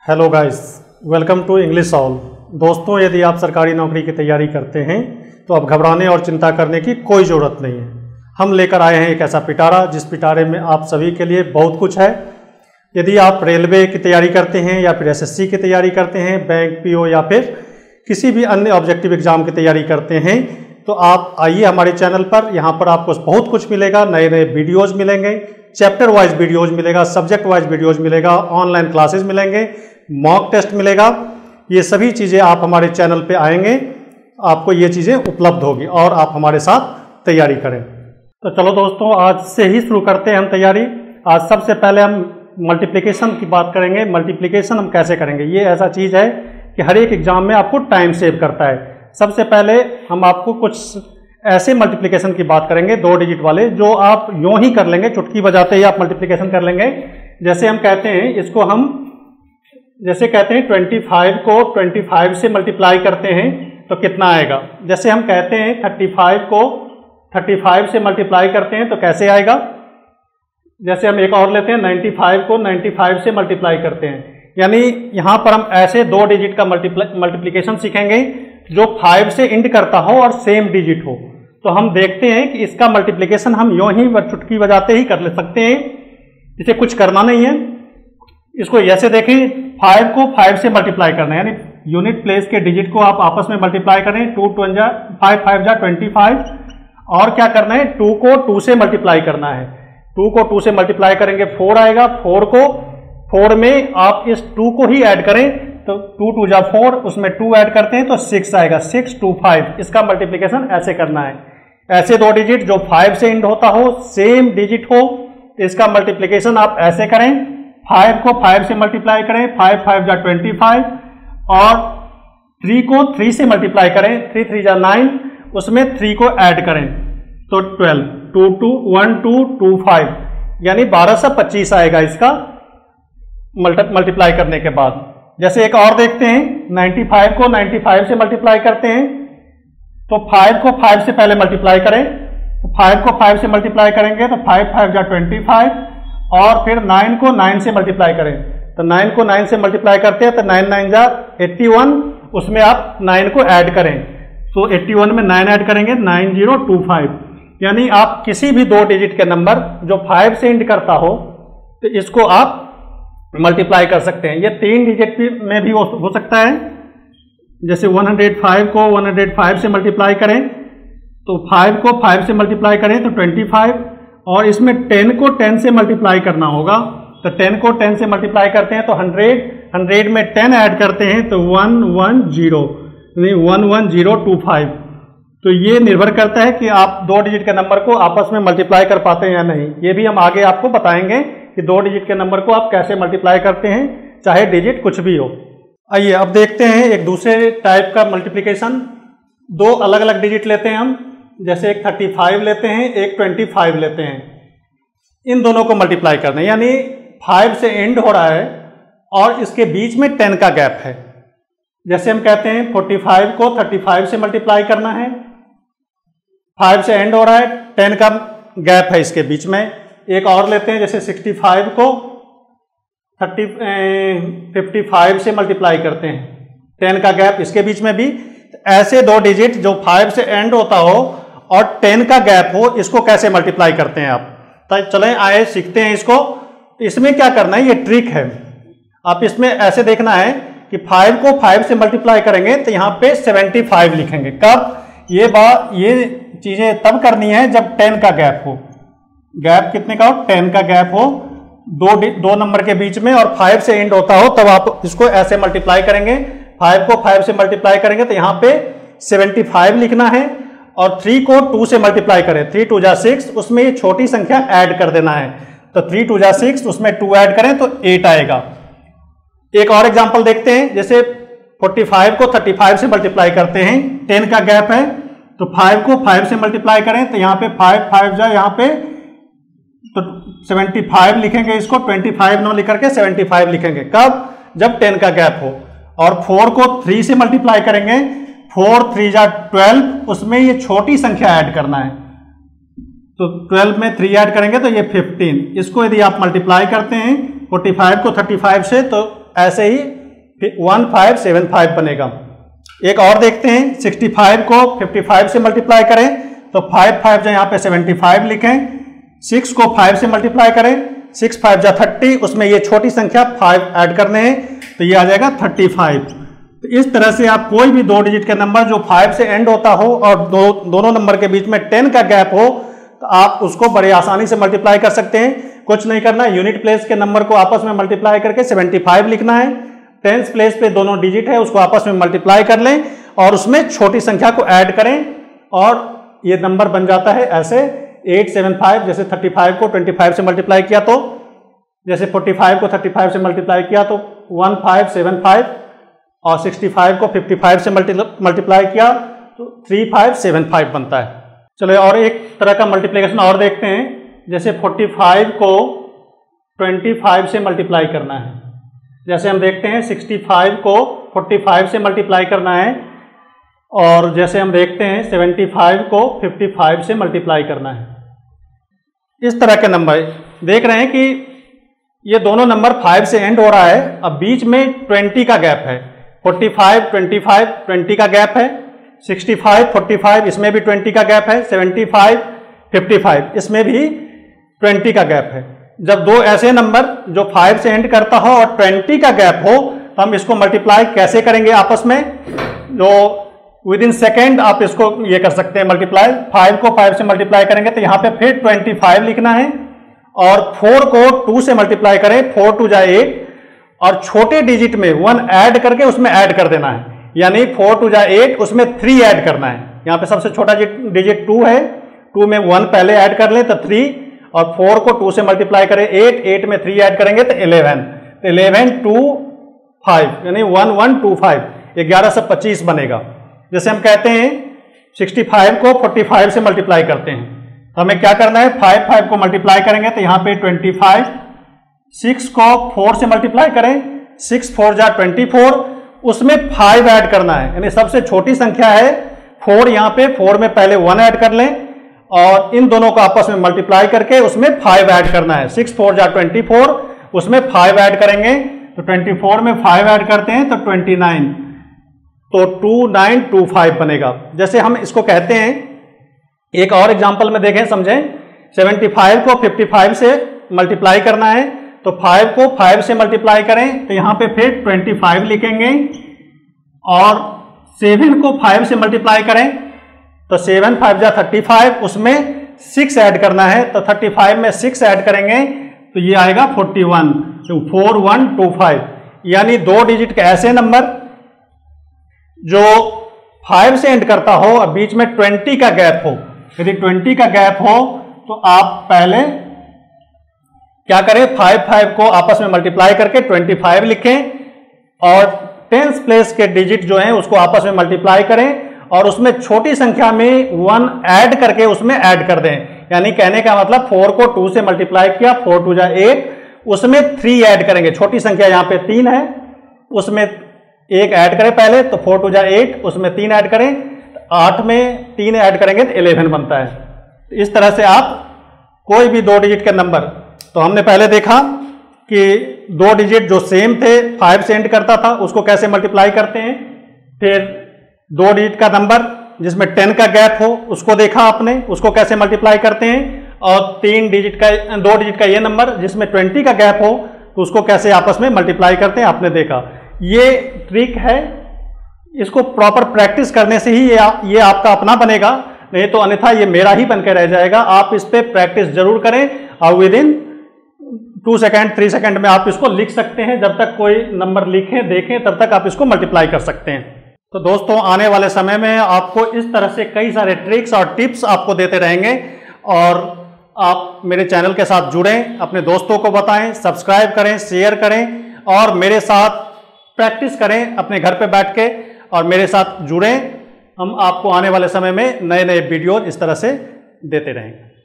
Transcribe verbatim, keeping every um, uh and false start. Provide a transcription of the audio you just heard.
Hello guys, welcome to English all. दोस्तों, यदि आप सरकारी नौकरी की तैयारी करते हैं तो अब घबराने और चिंता करने की कोई ज़रूरत नहीं है। हम लेकर आए हैं एक ऐसा पिटारा जिस पिटारे में आप सभी के लिए बहुत कुछ है। यदि आप रेलवे की तैयारी करते हैं या फिर एसएससी की तैयारी करते हैं, बैंक पीओ या फिर किसी भी अन्य ऑब्जेक्टिव एग्जाम की तैयारी करते हैं तो आप आइए हमारे चैनल पर। यहाँ पर आपको बहुत कुछ मिलेगा, नए नए वीडियोज़ मिलेंगे, चैप्टर वाइज वीडियोज़ मिलेगा, सब्जेक्ट वाइज वीडियोज़ मिलेगा, ऑनलाइन क्लासेस मिलेंगे, मॉक टेस्ट मिलेगा। ये सभी चीज़ें आप हमारे चैनल पे आएंगे, आपको ये चीज़ें उपलब्ध होगी और आप हमारे साथ तैयारी करें। तो चलो दोस्तों, आज से ही शुरू करते हैं हम तैयारी। आज सबसे पहले हम मल्टीप्लिकेशन की बात करेंगे। मल्टीप्लिकेशन हम कैसे करेंगे, ये ऐसा चीज़ है कि हर एक एग्जाम में आपको टाइम सेव करता है। सबसे पहले हम आपको कुछ ऐसे मल्टीप्लिकेशन की बात करेंगे, दो डिजिट वाले, जो आप यूँ ही कर लेंगे, चुटकी बजाते ही आप मल्टीप्लिकेशन कर लेंगे। जैसे हम कहते हैं इसको हम जैसे कहते हैं पच्चीस को पच्चीस से मल्टीप्लाई करते हैं तो कितना आएगा। जैसे हम कहते हैं पैंतीस को पैंतीस से मल्टीप्लाई करते हैं तो कैसे आएगा। जैसे हम एक और लेते हैं पचानवे को पचानवे से मल्टीप्लाई करते हैं। यानी यहाँ पर हम ऐसे दो डिजिट का मल्टीप्लाई मल्टीप्लिकेशन सीखेंगे जो फाइव से इंड करता हो और सेम डिजिट हो। तो हम देखते हैं कि इसका मल्टीप्लिकेशन हम यूँ ही चुटकी बजाते ही कर ले सकते हैं, इसे कुछ करना नहीं है। इसको ऐसे देखें, फाइव को फाइव से मल्टीप्लाई करना है, यानी यूनिट प्लेस के डिजिट को आप आपस में मल्टीप्लाई करें। टू टू जा फाइव फाइव जा ट्वेंटी फाइव। और क्या करना है, टू को टू से मल्टीप्लाई करना है। टू को टू से मल्टीप्लाई करेंगे फोर आएगा। फोर को फोर में आप इस टू को ही ऐड करें तो टू टू जा फोर, उसमें टू ऐड करते हैं तो सिक्स आएगा। सिक्स टू फाइव, इसका मल्टीप्लिकेशन ऐसे करना है। ऐसे दो डिजिट जो फाइव से इंड होता हो, सेम डिजिट हो, इसका मल्टीप्लिकेशन आप ऐसे करें। फाइव को फाइव से मल्टीप्लाई करें, फाइव फाइव जा ट्वेंटी फाइव, और थ्री को थ्री से मल्टीप्लाई करें, थ्री थ्री जा नाइन, उसमें थ्री को ऐड करें तो twelve. Two two one two two five, यानी बारह से पच्चीस आएगा इसका मल्टीप्लाई करने के बाद। जैसे एक और देखते हैं, पचानवे को पचानवे से मल्टीप्लाई करते हैं तो फाइव को फाइव से पहले मल्टीप्लाई करें। तो फाइव को फाइव से मल्टीप्लाई करेंगे तो फाइव फाइव जा ट्वेंटी फाइव, और फिर नाइन को नाइन से मल्टीप्लाई करें तो नाइन को नाइन से मल्टीप्लाई करते हैं तो नाइन नाइन जा एट्टी वन, उसमें आप नाइन को ऐड करें तो एट्टी वन में नाइन ऐड करेंगे, नाइन जीरो टू फाइव। यानी आप किसी भी दो डिजिट के नंबर जो फाइव से इंड करता हो तो इसको आप मल्टीप्लाई कर सकते हैं। ये तीन डिजिट में भी हो, हो सकता है। जैसे एक सौ पाँच को एक सौ पाँच से मल्टीप्लाई करें तो फाइव को फाइव से मल्टीप्लाई करें तो पच्चीस, और इसमें टेन को टेन से मल्टीप्लाई करना होगा। तो टेन को टेन से मल्टीप्लाई करते हैं तो हंड्रेड, हंड्रेड में टेन ऐड करते हैं तो वन वन जीरो, यानी one one zero two five. तो ये निर्भर करता है कि आप दो डिजिट के नंबर को आपस में मल्टीप्लाई कर पाते हैं या नहीं। ये भी हम आगे आपको बताएंगे कि दो डिजिट के नंबर को आप कैसे मल्टीप्लाई करते हैं, चाहे डिजिट कुछ भी हो। आइए अब देखते हैं एक दूसरे टाइप का मल्टीप्लिकेशन। दो अलग अलग डिजिट लेते हैं हम, जैसे एक पैंतीस लेते हैं, एक पच्चीस लेते हैं। इन दोनों को मल्टीप्लाई करना है, यानी फाइव से एंड हो रहा है और इसके बीच में टेन का गैप है। जैसे हम कहते हैं पैंतालीस को पैंतीस से मल्टीप्लाई करना है, फाइव से एंड हो रहा है, टेन का गैप है इसके बीच में। एक और लेते हैं, जैसे पैंसठ को थर्टी फिफ्टी फाइव से मल्टीप्लाई करते हैं, टेन का गैप इसके बीच में भी। ऐसे दो डिजिट जो फाइव से एंड होता हो और टेन का गैप हो, इसको कैसे मल्टीप्लाई करते हैं आप। तो चलें आए सीखते हैं इसको। इसमें क्या करना है, ये ट्रिक है। आप इसमें ऐसे देखना है कि फाइव को फाइव से मल्टीप्लाई करेंगे तो यहाँ पे पचहत्तर लिखेंगे। कब, ये बात ये चीजें तब करनी है जब टेन का गैप हो। गैप कितने का हो, टेन का गैप हो दो दो नंबर के बीच में और फाइव से एंड होता हो, तब आप इसको ऐसे मल्टीप्लाई करेंगे। फाइव को फाइव से मल्टीप्लाई करेंगे तो यहाँ पे पचहत्तर लिखना है, और थ्री को टू से मल्टीप्लाई करें, थ्री टू जा सिक्स, उसमें ये छोटी संख्या ऐड कर देना है। तो थ्री टू जा सिक्स, उसमें टू ऐड करें तो एट आएगा। एक और एग्जांपल देखते हैं, जैसे पैंतालीस को पैंतीस से मल्टीप्लाई करते हैं, टेन का गैप है, तो फाइव को फाइव से मल्टीप्लाई करें तो यहाँ पे फाइव फाइव जा यहाँ पे तो पचहत्तर लिखेंगे, इसको पच्चीस न लिख करके पचहत्तर लिखेंगे। कब, जब टेन का गैप हो। और फोर को थ्री से मल्टीप्लाई करेंगे, फोर थ्री जा ट्वेल्व, उसमें ये छोटी संख्या ऐड करना है तो ट्वेल्व में थ्री ऐड करेंगे तो ये फिफ्टीन। इसको यदि आप मल्टीप्लाई करते हैं पैंतालीस को पैंतीस से तो ऐसे ही वन फाइव सेवन फाइव बनेगा। एक और देखते हैं, सिक्सटी फाइव को फिफ्टी फाइव से मल्टीप्लाई करें तो फाइव फाइव जो यहाँ पे सेवेंटी फाइव लिखें, सिक्स को फाइव से मल्टीप्लाई करें, सिक्स फाइव जा थर्टी, उसमें ये छोटी संख्या फाइव ऐड करने हैं तो ये आ जाएगा थर्टी फाइव। तो इस तरह से आप कोई भी दो डिजिट का नंबर जो फाइव से एंड होता हो और दो दोनों नंबर के बीच में टेन का गैप हो तो आप उसको बड़े आसानी से मल्टीप्लाई कर सकते हैं। कुछ नहीं करना, यूनिट प्लेस के नंबर को आपस में मल्टीप्लाई करके सेवेंटी फाइव लिखना है, टेंस प्लेस पे दोनों डिजिट है उसको आपस में मल्टीप्लाई कर लें और उसमें छोटी संख्या को ऐड करें और ये नंबर बन जाता है ऐसे एट सेवन फाइव। जैसे थर्टी फाइव को ट्वेंटी फाइव से मल्टीप्लाई किया तो, जैसे फोर्टी फाइव को थर्टी फाइव से मल्टीप्लाई किया तो वन फाइव सेवन फाइव, और सिक्सटी फाइव को फिफ्टी फाइव से मल्टीप्लाई किया तो थ्री फाइव सेवन फाइव बनता है। चलो और एक तरह का मल्टीप्लिकेशन और देखते हैं, जैसे फोर्टी फाइव को ट्वेंटी फाइव से मल्टीप्लाई करना है। जैसे हम देखते हैं सिक्सटी फाइव को फोर्टी फाइव से मल्टीप्लाई करना है, और जैसे हम देखते हैं सेवेंटी फाइव को फिफ्टी फाइव से मल्टीप्लाई करना है। इस तरह के नंबर देख रहे हैं कि ये दोनों नंबर फाइव से एंड हो रहा है, अब बीच में ट्वेंटी का गैप है। Forty five, twenty five, twenty का गैप है, सिक्सटी फाइव, फोर्टी फाइव इसमें भी ट्वेंटी का गैप है, सेवेंटी फाइव, फिफ्टी फाइव इसमें भी ट्वेंटी का गैप है। जब दो ऐसे नंबर जो फाइव से एंड करता हो और ट्वेंटी का गैप हो तो हम इसको मल्टीप्लाई कैसे करेंगे आपस में, जो विद इन सेकेंड आप इसको ये कर सकते हैं मल्टीप्लाई। फाइव को फाइव से मल्टीप्लाई करेंगे तो यहाँ पे फिर ट्वेंटी फाइव लिखना है, और फोर को टू से मल्टीप्लाई करें, फोर टू जा एट, और छोटे डिजिट में वन ऐड करके उसमें ऐड कर देना है, यानी फोर टू जा एट उसमें थ्री ऐड करना है। यहाँ पे सबसे छोटा डिजिट टू है, टू में वन पहले ऐड कर लें तो थ्री, और फोर को टू से मल्टीप्लाई करें एट, एट में थ्री ऐड करेंगे तो इलेवन, तो इलेवन टू फाइव यानी वन वन टू फाइव, ग्यारह से पच्चीस बनेगा। जैसे हम कहते हैं सिक्सटी फाइव को फोर्टी फाइव से मल्टीप्लाई करते हैं तो हमें क्या करना है, फाइव फाइव को मल्टीप्लाई करेंगे तो यहाँ पे ट्वेंटी फाइव, सिक्स को फोर से मल्टीप्लाई करें, सिक्स फोर जा ट्वेंटी फोर, उसमें फाइव ऐड करना है, यानी सबसे छोटी संख्या है फोर, यहाँ पे फोर में पहले वन ऐड कर लें और इन दोनों को आपस में मल्टीप्लाई करके उसमें फाइव ऐड करना है। सिक्स फोर जा ट्वेंटी फोर, उसमें फाइव ऐड करेंगे तो ट्वेंटी फोर में फाइव ऐड करते हैं तो ट्वेंटी नाइन, तो टू नाइन टू फाइव बनेगा। जैसे हम इसको कहते हैं, एक और एग्जांपल में देखें समझें, सेवेंटी फाइव को फिफ्टी फाइव से मल्टीप्लाई करना है तो फाइव को फाइव से मल्टीप्लाई करें तो यहाँ पे फिर ट्वेंटी फाइव लिखेंगे, और सेवन को फाइव से मल्टीप्लाई करें तो सेवन फाइव जा थर्टी फाइव, उसमें सिक्स ऐड करना है तो थर्टी फाइव में सिक्स ऐड करेंगे तो ये आएगा फोर्टी वन, तो फोर वन टू फाइव। यानी दो डिजिट के ऐसे नंबर जो फाइव से एंड करता हो और बीच में ट्वेंटी का गैप हो, यदि ट्वेंटी का गैप हो तो आप पहले क्या करें, फाइव फाइव को आपस में मल्टीप्लाई करके ट्वेंटी फाइव लिखें, और टेंस प्लेस के डिजिट जो हैं उसको आपस में मल्टीप्लाई करें और उसमें छोटी संख्या में वन ऐड करके उसमें ऐड कर दें। यानी कहने का मतलब फोर को टू से मल्टीप्लाई किया, फोर टू जा एट, उसमें थ्री ऐड करेंगे, छोटी संख्या यहाँ पे तीन है, उसमें एक ऐड करें पहले तो फोर टू जा एट, उसमें तीन ऐड करें, आठ में तीन ऐड करेंगे तो इलेवन बनता है। इस तरह से आप कोई भी दो डिजिट के नंबर, तो हमने पहले देखा कि दो डिजिट जो सेम थे फाइव से एंड करता था उसको कैसे मल्टीप्लाई करते हैं, फिर दो डिजिट का नंबर जिसमें टेन का गैप हो उसको देखा आपने, उसको कैसे मल्टीप्लाई करते हैं, और तीन डिजिट का दो डिजिट का ये नंबर जिसमें ट्वेंटी का गैप हो तो उसको कैसे आपस में मल्टीप्लाई करते हैं आपने देखा। ये ट्रिक है, इसको प्रॉपर प्रैक्टिस करने से ही ये, आ, ये आपका अपना बनेगा, नहीं तो अन्यथा ये मेरा ही बनकर रह जाएगा। आप इस पे प्रैक्टिस जरूर करें और within two second three second में आप इसको लिख सकते हैं। जब तक कोई नंबर लिखें देखें तब तक आप इसको मल्टीप्लाई कर सकते हैं। तो दोस्तों आने वाले समय में आपको इस तरह से कई सारे ट्रिक्स और टिप्स आपको देते रहेंगे, और आप मेरे चैनल के साथ जुड़ें, अपने दोस्तों को बताएं, सब्सक्राइब करें, शेयर करें और मेरे साथ प्रैक्टिस करें अपने घर पे बैठ के, और मेरे साथ जुड़ें। हम आपको आने वाले समय में नए नए वीडियो इस तरह से देते रहेंगे।